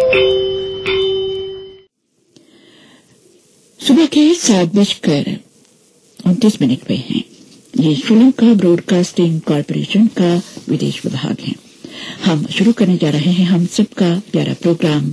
सुबह के 7:29 पे हैं। ये श्रीलंका ब्रॉडकास्टिंग कॉरपोरेशन का विदेश विभाग है। हम शुरू करने जा रहे हैं हम सबका प्यारा प्रोग्राम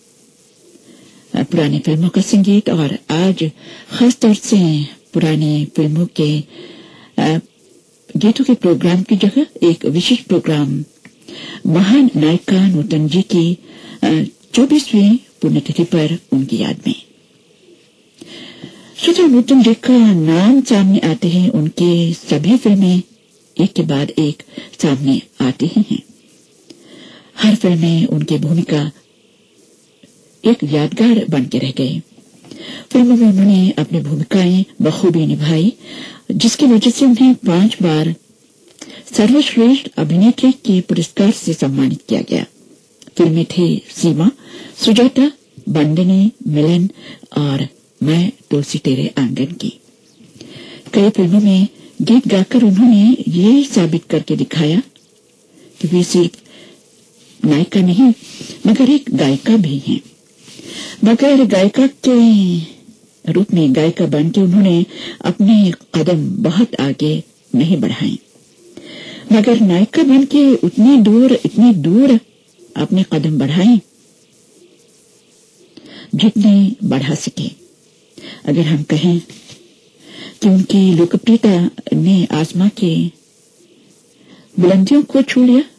पुरानी फिल्मों का संगीत। और आज खास तौर से पुरानी फिल्मों के गीतों के प्रोग्राम की जगह एक विशेष प्रोग्राम महान नायिका नूतन जी की 24वीं पुण्यतिथि पर उनकी याद में। श्रोता, नूतन जी का नाम सामने आते हैं, उनकी सभी फिल्में एक के बाद एक सामने आती ही हैं। हर फिल्म में उनकी भूमिका एक यादगार बन के रह गई। फिल्मों में उन्होंने अपनी भूमिकाएं बखूबी निभाई, जिसकी वजह से उन्हें 5 बार सर्वश्रेष्ठ अभिनेत्री के पुरस्कार से सम्मानित किया गया। फिल्में थी सीमा, सुजाता, बंदनी, मिलन और मैं तुलसी तेरे आंगन की। कई फिल्मों में गीत गाकर उन्होंने ये साबित करके दिखाया कि वे सिर्फ नायिका नहीं मगर एक गायिका भी हैं। मगर गायिका के रूप में गायिका बनकर उन्होंने अपने कदम बहुत आगे नहीं बढ़ाए, मगर नायिका बनके इतनी दूर अपने कदम बढ़ाए जितने बढ़ा सके। अगर हम कहें कि उनकी लोकप्रियता ने आसमां के बुलंदियों को छू लिया,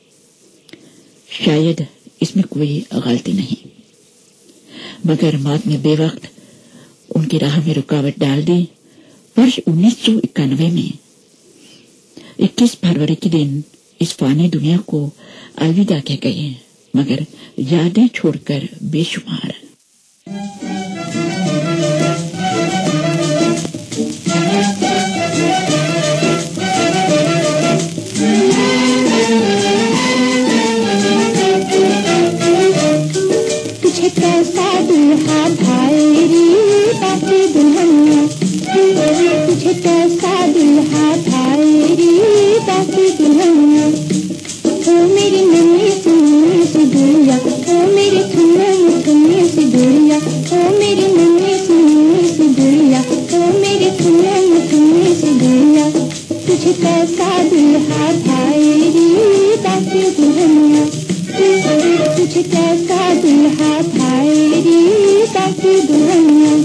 शायद इसमें कोई गलती नहीं। मगर मौत ने बेवक्त उनकी राह में रुकावट डाल दी। वर्ष 1991 में 21 फरवरी के दिन इस फानी दुनिया को अलविदा कह गए, मगर यादें छोड़कर बेशुमार। तुझे कैसा दुल्हा भाई रे बाकी दुल्हनिया, तुझे कैसा दुल्हा भाई रे बाकी दुल्हनिया। ओ मेरी नन्ही सी गुड़िया, ओ मेरी थुन्नी सी गुड़िया, ओ मेरी नन्ही सी गुड़िया, ओ मेरी थुन्नी सी गुड़िया। तुझे कैसा दुल्हा भाई रे बाकी दुल्हनिया, तुझे कैसा दुल्हा भाई रे बाकी दुल्हनिया।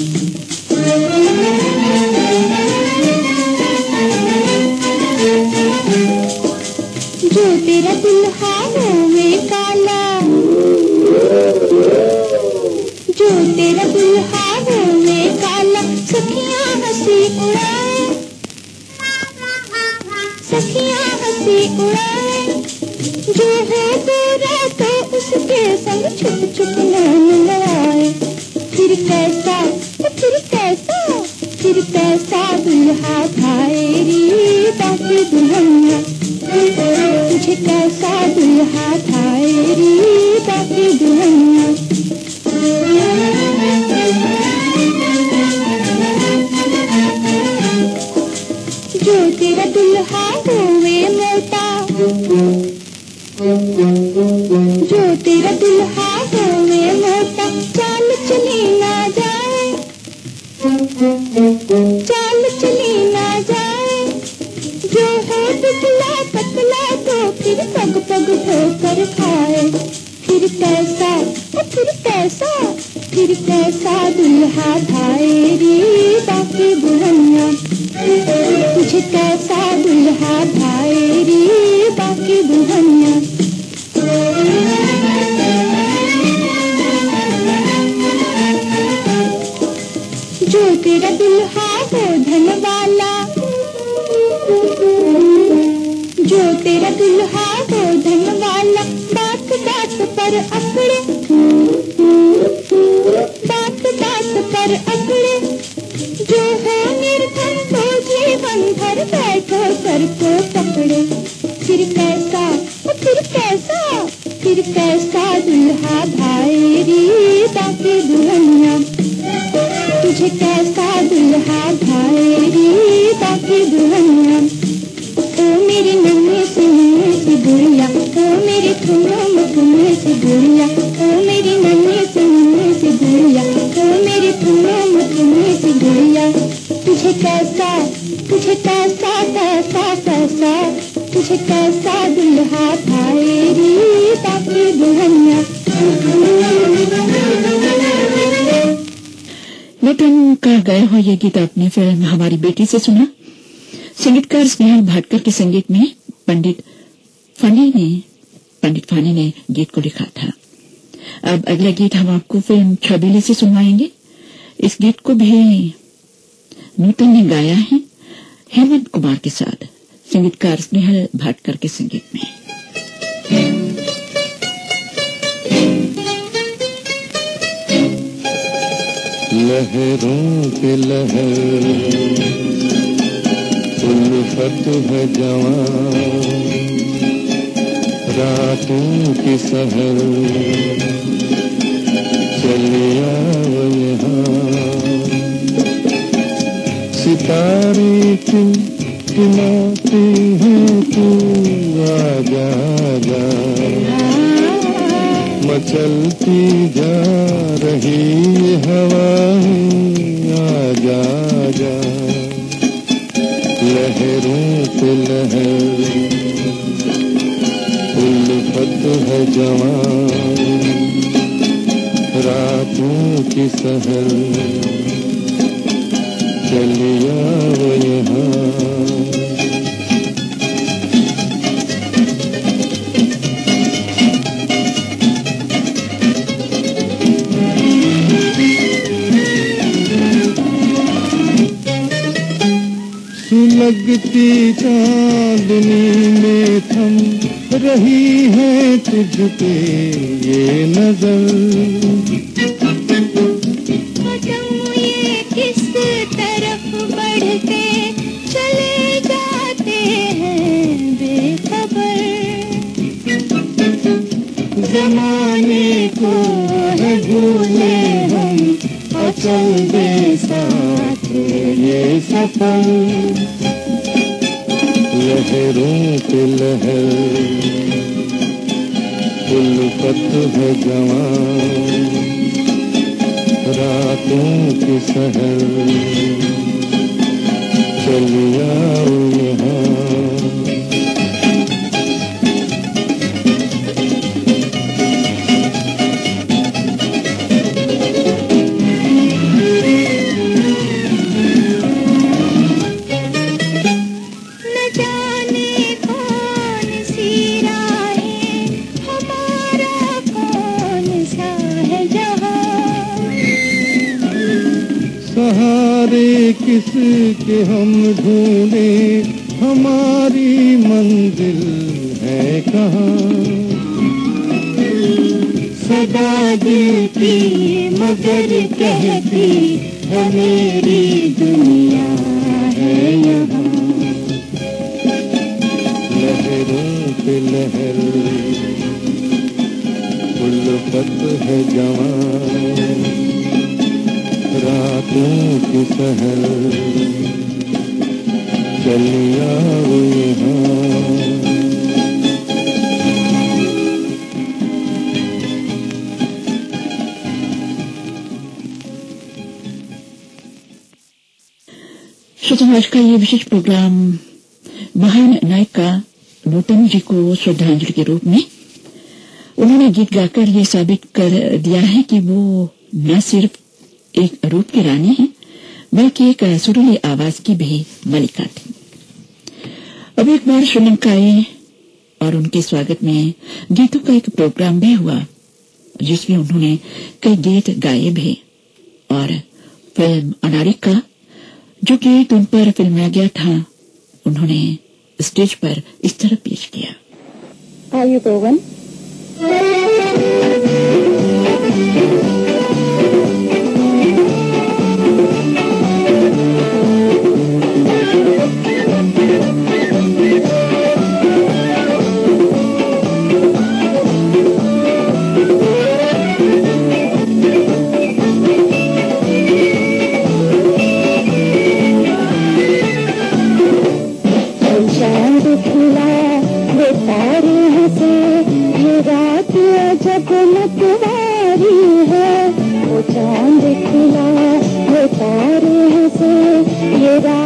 जो तेरा दुल्हा होवे काला, जो तेरा दुल्हा होवे काला, सखियां हंसी उड़ाए, सखियां हंसी उड़ाए। जो है गोरा तो उसके संग छुप छुप नैन लड़ाए। फिर कैसा दुल्हा भाई रे बाकी दुल्हनिया, तुझे कैसा दुल्हा भाई रे बाकी दुल्हनिया। जो तेरा दुल्हा होवे मोटा, जो तेरा दुल्हा होवे मोटा, चाल चली ना जाए, चाल चली ना जाए। जो है दुबला पतला तो फिर पग पग ठोकर खाए। फिर कैसा दुल्हा भाई रे बाकी दुल्हनिया, तुझे कैसा दुल्हा भाई रे बाकी दुल्हनिया। जो तेरा दुल्हा हो धन वाला, जो तेरा दुल्हा हो धन वाला, बात बात पर अकड़े, बात बात पर अकड़े। जो है निर्धन तो जीवन भर बैठो कर को पकड़े। फिर कैसा दुल्हा भाई रे बाकी दुल्हनिया, तुझे कैसा दुल्हा भाई रे बाकी दुल्हनिया। ओ मेरी नन्ही सी गुड़िया, ओ मेरी थुन्नी सी गुड़िया, ओ मेरी कैसा तुझे कैसा कैसा कैसा तुझे कैसा दुल्हा भाई बाकी दुल्हनिया। नूतन का गाया हुआ ये गीत आपने फिल्म हमारी बेटी से सुना। संगीतकार स्नेहल भाटकर के संगीत में पंडित फानी ने गीत को लिखा था। अब अगला गीत हम आपको फिल्म छबीले से सुनवाएंगे। इस गीत को भी नूतन ने गाया है हेमंत कुमार के साथ, संगीतकार स्नेहल भाटकर के संगीत में। लहरों के लहर उल्फत है जवां, रातों की सहर चलिया यहाँ, सितारे टिमटिमाते हैं तू आजा आजा, मचलती जा रही हवाएं आजा आजा, लहरों पे लहर उल्फत है जवां, रातों की सहर चलिया वो यहाँ। सुलगती चांदनी में थम रही है तुझ पे ये नजर, ये किस तरफ बढ़ते चले जाते हैं बेखबर, जमाने को है भूले हम और चल दे साथ ये सफर, लहरों पे लहर उल्फत है जवां, रातों की सहर चलिया यहाँ। सहारे किसके हम ढूंढे, हमारी मंजिल है कहाँ, सदा दिल की मगर कहती है मेरी दुनिया है यहाँ, लहरों पे लहर उल्फत है जवां, रातों की सहर चलिया वो यहाँ। श्रोताओं, आज का ये विशेष प्रोग्राम महान नायिका नूतन जी को श्रद्धांजलि के रूप में उन्होंने गीत गाकर ये साबित कर दिया है कि वो न सिर्फ एक रूप की रानी है बल्कि एक सुरीली आवाज की भी मलिका थी। अब एक बार श्रीलंका आए और उनके स्वागत में गीतों का एक प्रोग्राम भी हुआ जिसमें उन्होंने कई गीत गाए भी, और फिल्म अनारिका जो गीत उन पर फिल्माया गया था उन्होंने स्टेज पर इस तरह पेश किया। आयु गोवन मतवारी है वो चांद खिला वो तारे हंसे ये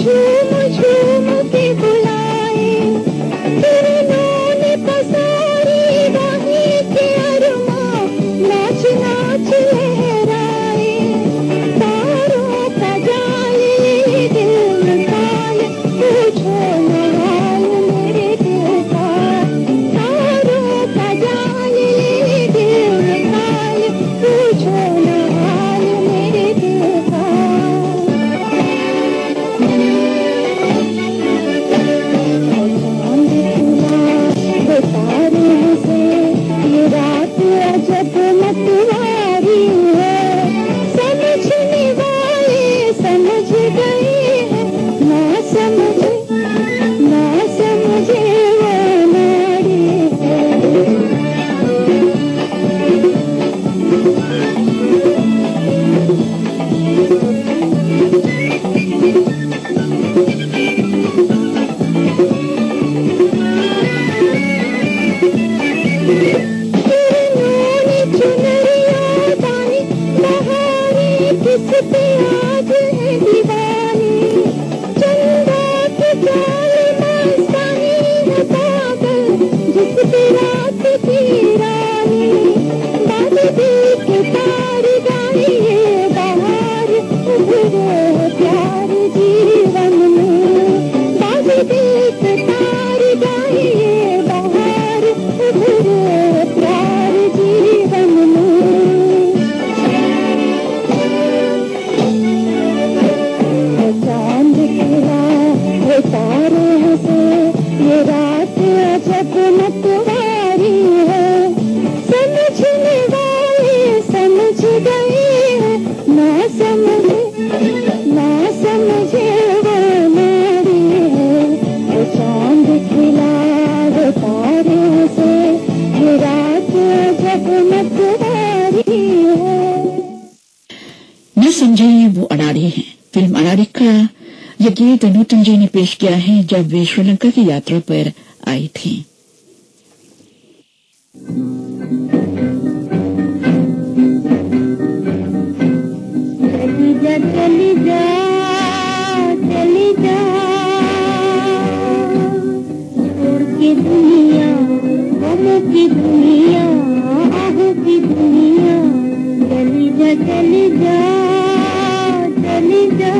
झूम झूम के बुलाए, किरणों ने पसारी राही के अरमां, नाच नाच लहराए। तारों का जाल ये दिल निकाल, पूछो न हाल मेरे दिल का। तारों का जाल ये दिल निकाल, पूछो न हाल मेरे दिल का। तारों से ये रात अजब मतवारी है, समझने वाले समझ गए हैं, ना समझे वो नारी है। किस पे आज है दीवानी, चंदा की चाल मस्तानी है पागल, जिस पे रात की रानी। बात देख तार गाइए बाहर, उभरे प्यार जीवन में। बात देख तार गाइए बाहर, उभरे प्यार जीवन में। चांद खिला वो तारों से ये रात अजब मतवारी है, समझने वाले समझ गए हैं, ना समझे वो नारी है। वो चांद खिला वो तारों से ये रात अजब मतवारी है। न समझे वो अनाड़ी हैं। फिल्म अनाड़ी का यह गीत नूतन जी ने पेश किया है जब वे श्रीलंका की यात्रा पर आई थी। चली जा चली जा चली जा, छोड़ के दुनिया गमों की दुनिया, आहों की दुनिया। चली जा चली जा चली जा,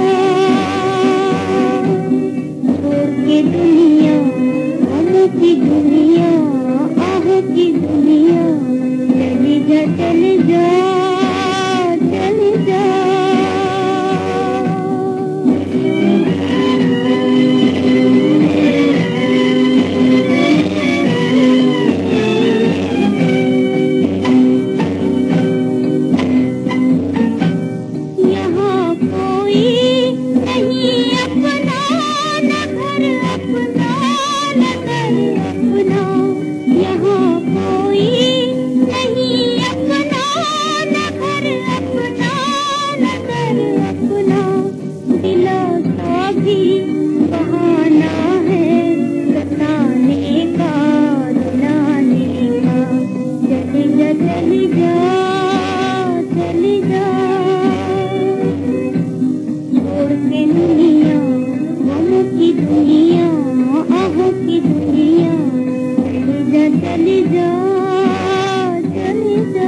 छोड़ के दुनिया गमों की दुनिया, आहों की दुनिया। चली जा चली जा चली जा। यहाँ कोई नहीं अपना, न घर अपना न घर अपना। यहाँ कोई नहीं अपना, न घर अपना न घर अपना। दिलों का भी बहाना है सताने का, रुलाने का। चली जा चली जा चली जा, छोड़ के दुनिया गमों की दुनिया, आहों की दुनिया। चली जा चली जा।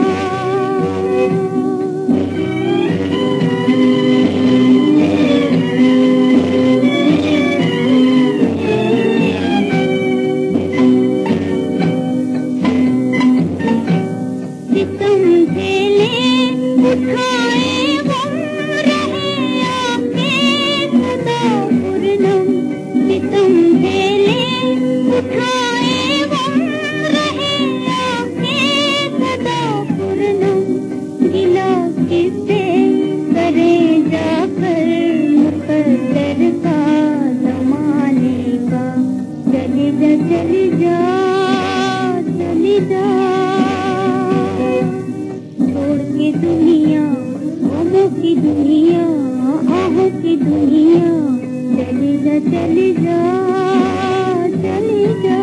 सितम झेले उठाए गम, रहे आके सदा पूर्णम। सितम झेले उठाए गम, रहे आके सदा पूर्णम। गिला किससे करे जाकर मुकद्दर का, जमाने का। चली जा चली जा चली जा, छोड़ के दुनिया गमों की दुनिया, आहों की दुनिया। चली जा चली जा चली जा।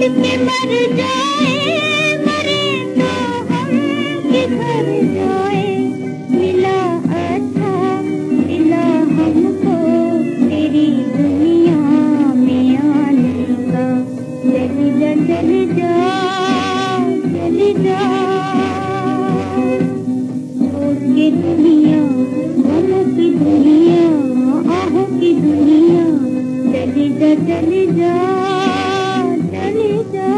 के मर जाए, मरे तो हम किधर जाए। मिला अच्छा मिला हमको तेरी दुनिया में आने का। चली जा चली जा चली जा, छोड़ के दुनिया गमों की दुनिया आहों की दुनिया। चली जा चली जा चली जा।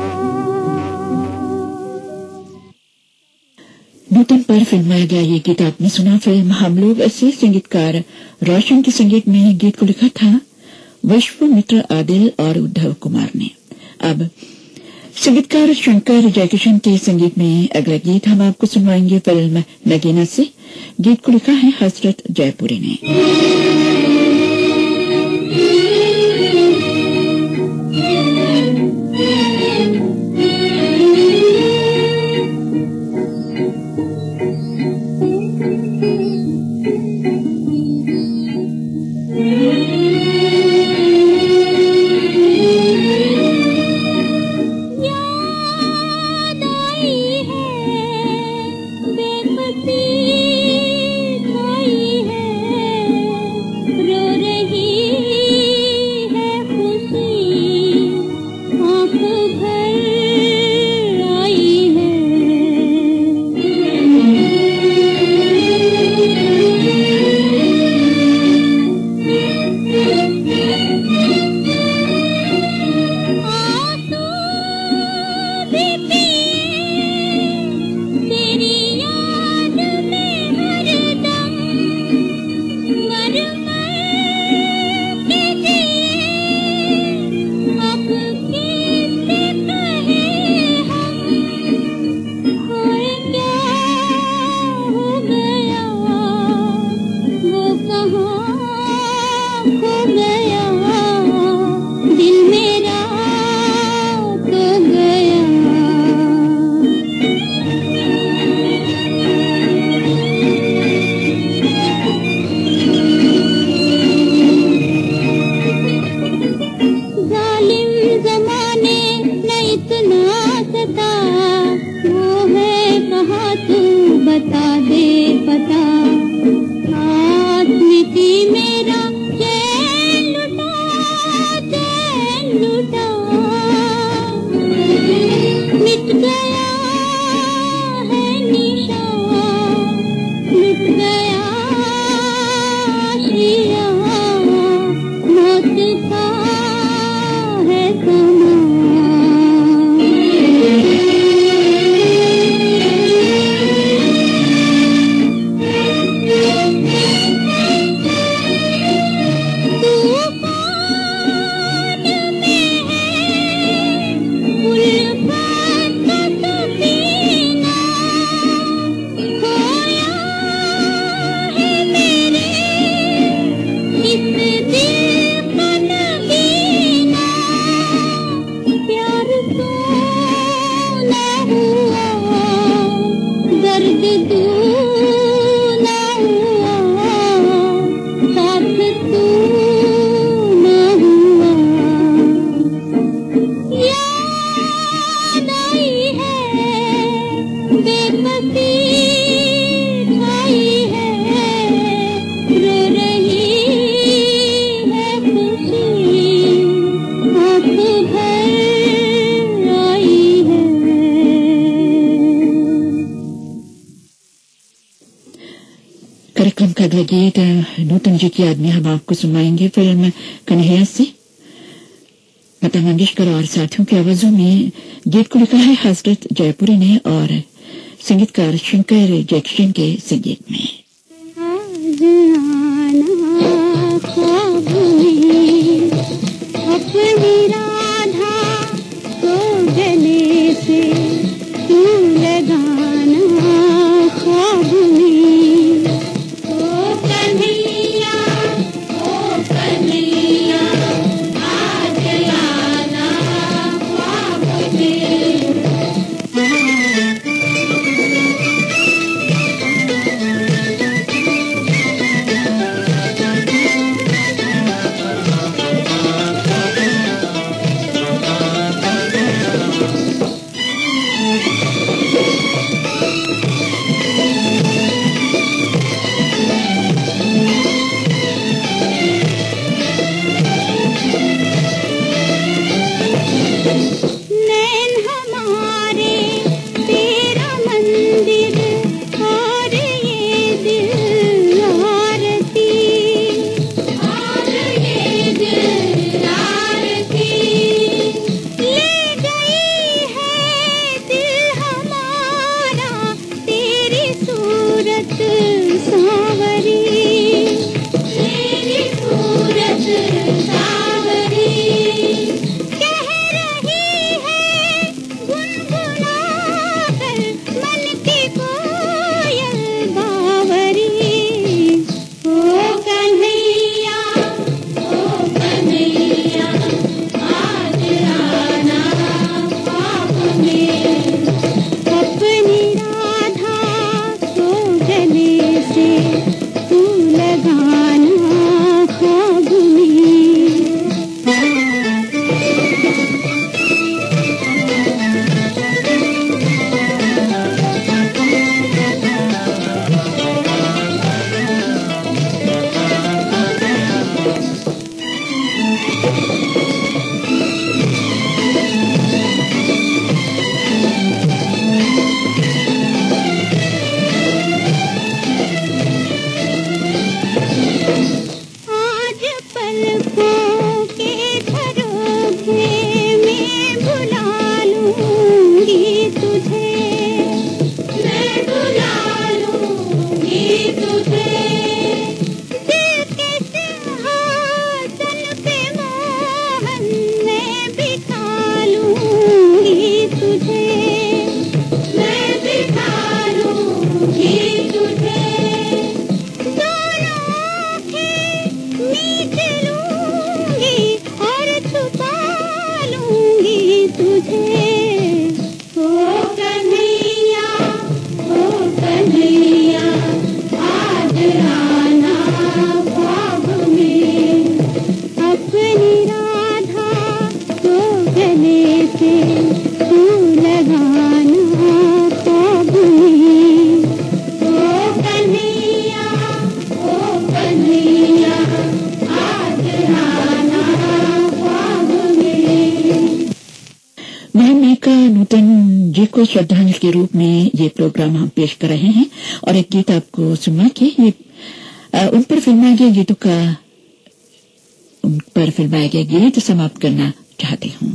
नूतन पर फिल्माया गया ये गीत आपने सुना फिल्म हम लोग से। संगीतकार रोशन के संगीत में गीत को लिखा था विश्वामित्र आदिल और उद्धव कुमार ने। अब संगीतकार शंकर जयकिशन के संगीत में अगला गीत हम आपको सुनवाएंगे फिल्म नगीना से। गीत को लिखा है हसरत जयपुरी ने। कार्यक्रम का अगला गीत नूतन जी की याद में हम आपको सुनाएंगे फिल्म कन्हैया से। लता मंगेशकर और साथियों की आवाजों में गीत को लिखा है हसरत जयपुरी ने और संगीतकार शंकर जयकिशन के संगीत में। अपनी राधा को गले से तू लगाना ख्वाब में। ओ कन्हैया आज आना ख्वाब में। नूतन जी को श्रद्धांजलि के रूप में ये प्रोग्राम हम पेश कर रहे हैं और एक गीत आपको सुनवा के ये उन पर फिल्माए गए गीत समाप्त करना चाहती हूँ।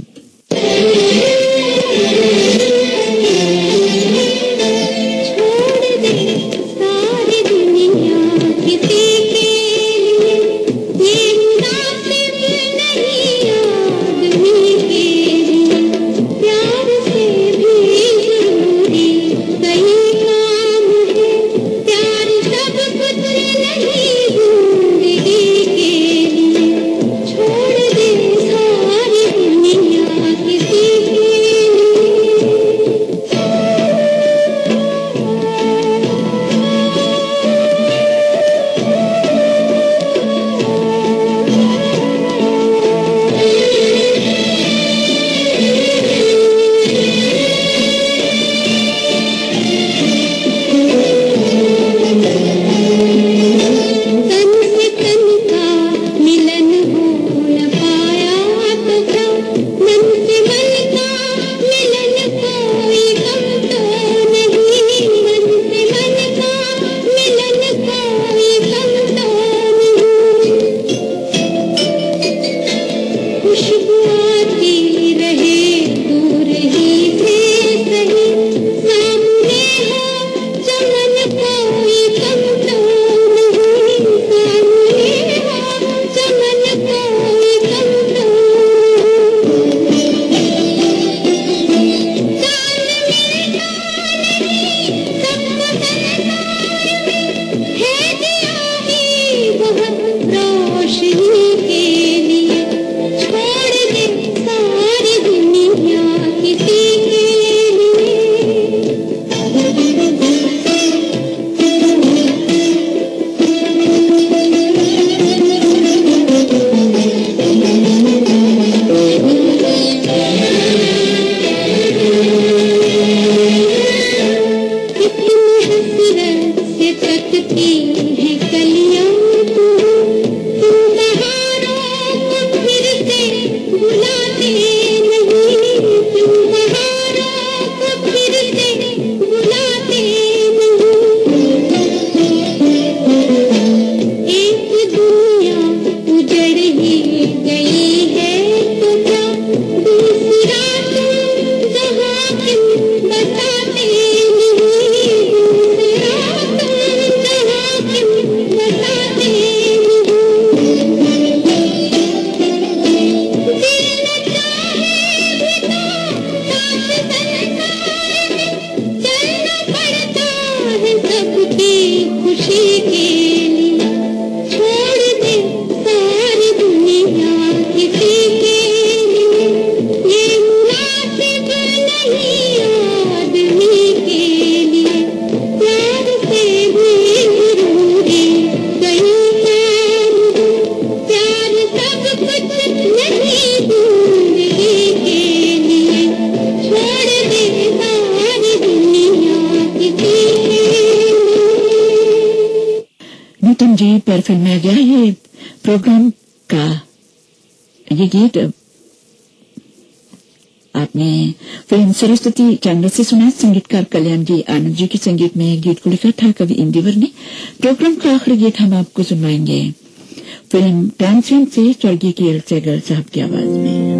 जी पर फिल्माया गया ये प्रोग्राम का ये गीत आपने फिल्म सरस्वती चंद्र से सुना। संगीतकार कल्याण जी आनंद जी के संगीत में गीत को लिखा था कवि इंदिवर ने। प्रोग्राम का आखिरी गीत हम आपको सुनवाएंगे फिल्म तानसेन से स्वर्गीय के सहगल साहब की आवाज में।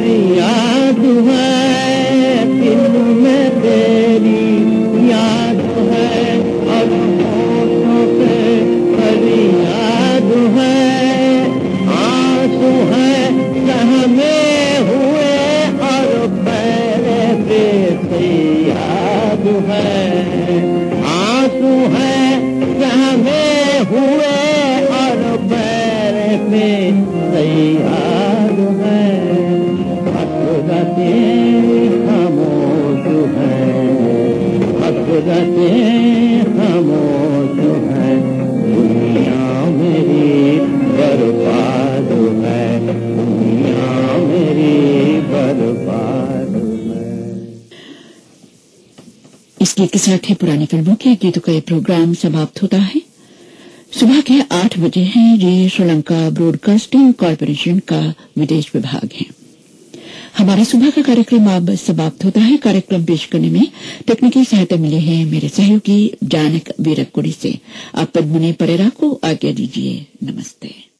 तेरी याद है, दिल में तेरी याद है, और होठों पे तेरी याद है, आंसू है सहमे हुए और पैर पे से याद है, आंसू है सहमे हुए और पैर पे से याद है, हसरतें खामोश है, हसरतें खामोश है, दुनिया मेरी बर्बाद है, दुनिया मेरी बर्बाद है। इस गीत के साथ ही पुरानी फिल्मों के गीतों का ये प्रोग्राम समाप्त होता है। सुबह के 8 बजे हैं। ये श्रीलंका ब्रॉडकास्टिंग कॉरपोरेशन का विदेश विभाग है। हमारे सुबह का कार्यक्रम अब समाप्त होता है। कार्यक्रम पेश करने में तकनीकी सहायता मिली है मेरे सहयोगी जानक वीरकुड़ी से। आप पद्मनी परेरा को आज्ञा दीजिए। नमस्ते।